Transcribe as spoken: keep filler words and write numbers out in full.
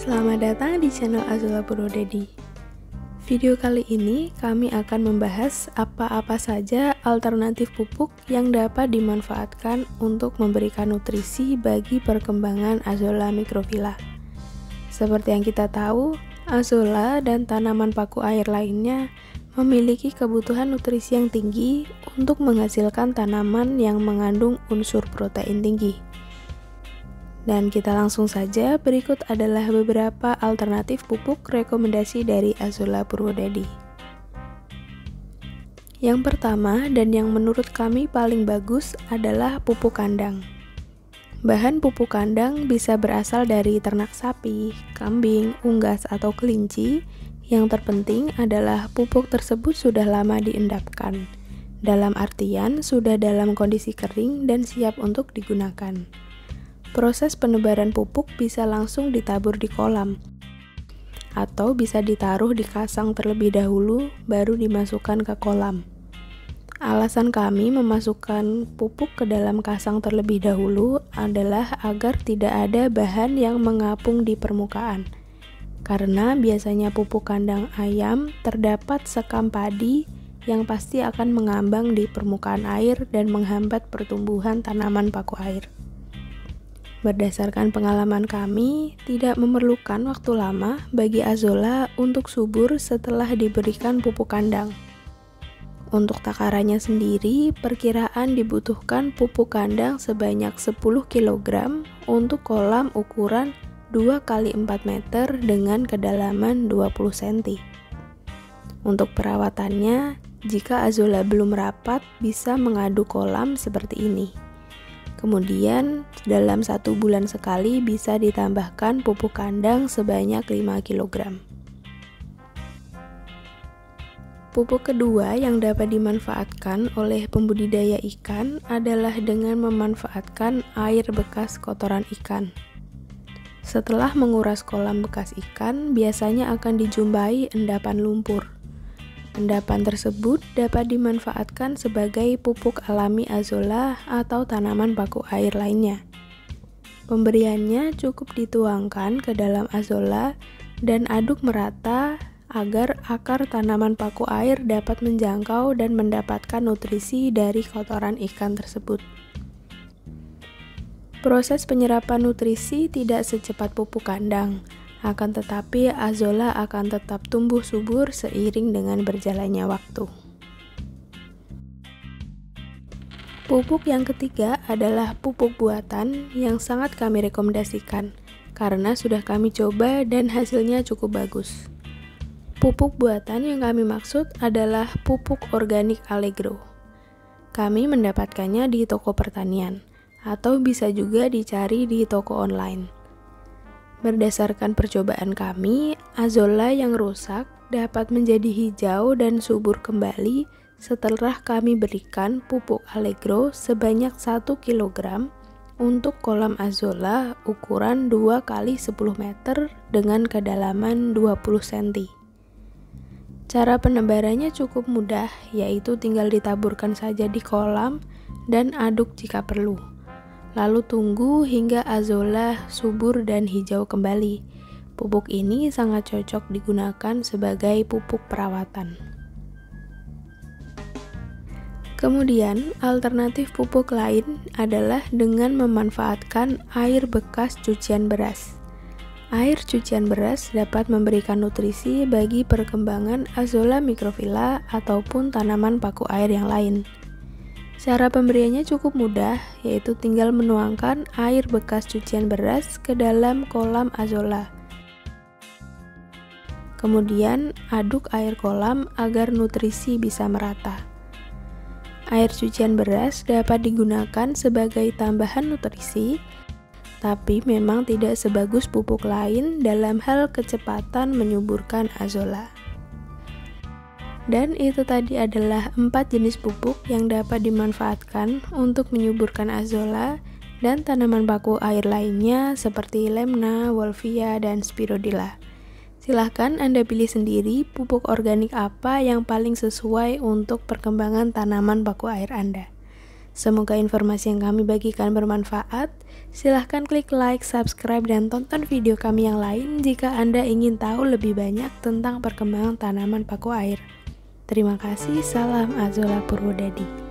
Selamat datang di channel Azolla Purwodadi. Video kali ini kami akan membahas apa-apa saja alternatif pupuk yang dapat dimanfaatkan untuk memberikan nutrisi bagi perkembangan Azolla microphylla. Seperti yang kita tahu, Azolla dan tanaman paku air lainnya memiliki kebutuhan nutrisi yang tinggi untuk menghasilkan tanaman yang mengandung unsur protein tinggi. Dan kita langsung saja, berikut adalah beberapa alternatif pupuk rekomendasi dari Azolla Purwodadi. Yang pertama dan yang menurut kami paling bagus adalah pupuk kandang. Bahan pupuk kandang bisa berasal dari ternak sapi, kambing, unggas, atau kelinci. Yang terpenting adalah pupuk tersebut sudah lama diendapkan, dalam artian sudah dalam kondisi kering dan siap untuk digunakan. Proses penebaran pupuk bisa langsung ditabur di kolam, atau bisa ditaruh di kasang terlebih dahulu, baru dimasukkan ke kolam. Alasan kami memasukkan pupuk ke dalam kasang terlebih dahulu adalah agar tidak ada bahan yang mengapung di permukaan, karena biasanya pupuk kandang ayam terdapat sekam padi yang pasti akan mengambang di permukaan air dan menghambat pertumbuhan tanaman paku air. Berdasarkan pengalaman kami, tidak memerlukan waktu lama bagi Azolla untuk subur setelah diberikan pupuk kandang. Untuk takarannya sendiri, perkiraan dibutuhkan pupuk kandang sebanyak sepuluh kilogram untuk kolam ukuran dua kali empat meter dengan kedalaman dua puluh sentimeter. Untuk perawatannya, jika Azolla belum rapat, bisa mengaduk kolam seperti ini. Kemudian, dalam satu bulan sekali bisa ditambahkan pupuk kandang sebanyak lima kilogram. Pupuk kedua yang dapat dimanfaatkan oleh pembudidaya ikan adalah dengan memanfaatkan air bekas kotoran ikan. Setelah menguras kolam bekas ikan, biasanya akan dijumpai endapan lumpur. Endapan tersebut dapat dimanfaatkan sebagai pupuk alami Azolla atau tanaman paku air lainnya. Pemberiannya cukup dituangkan ke dalam Azolla dan aduk merata agar akar tanaman paku air dapat menjangkau dan mendapatkan nutrisi dari kotoran ikan tersebut. Proses penyerapan nutrisi tidak secepat pupuk kandang. Akan tetapi, Azolla akan tetap tumbuh subur seiring dengan berjalannya waktu. Pupuk yang ketiga adalah pupuk buatan yang sangat kami rekomendasikan, karena sudah kami coba dan hasilnya cukup bagus. Pupuk buatan yang kami maksud adalah pupuk organik Allegro. Kami mendapatkannya di toko pertanian, atau bisa juga dicari di toko online. Berdasarkan percobaan kami, Azolla yang rusak dapat menjadi hijau dan subur kembali setelah kami berikan pupuk Allegro sebanyak satu kilogram untuk kolam Azolla ukuran dua kali sepuluh meter dengan kedalaman dua puluh sentimeter. Cara penebarannya cukup mudah, yaitu tinggal ditaburkan saja di kolam dan aduk jika perlu. Lalu tunggu hingga Azolla subur dan hijau kembali. Pupuk ini sangat cocok digunakan sebagai pupuk perawatan. Kemudian, alternatif pupuk lain adalah dengan memanfaatkan air bekas cucian beras. Air cucian beras dapat memberikan nutrisi bagi perkembangan Azolla microphylla ataupun tanaman paku air yang lain. Cara pemberiannya cukup mudah, yaitu tinggal menuangkan air bekas cucian beras ke dalam kolam Azolla. Kemudian, aduk air kolam agar nutrisi bisa merata. Air cucian beras dapat digunakan sebagai tambahan nutrisi, tapi memang tidak sebagus pupuk lain dalam hal kecepatan menyuburkan Azolla. Dan itu tadi adalah empat jenis pupuk yang dapat dimanfaatkan untuk menyuburkan Azolla dan tanaman paku air lainnya seperti Lemna, Wolffia, dan Spirodila. Silahkan Anda pilih sendiri pupuk organik apa yang paling sesuai untuk perkembangan tanaman paku air Anda. Semoga informasi yang kami bagikan bermanfaat. Silahkan klik like, subscribe, dan tonton video kami yang lain jika Anda ingin tahu lebih banyak tentang perkembangan tanaman paku air. Terima kasih, salam Azolla Purwodadi.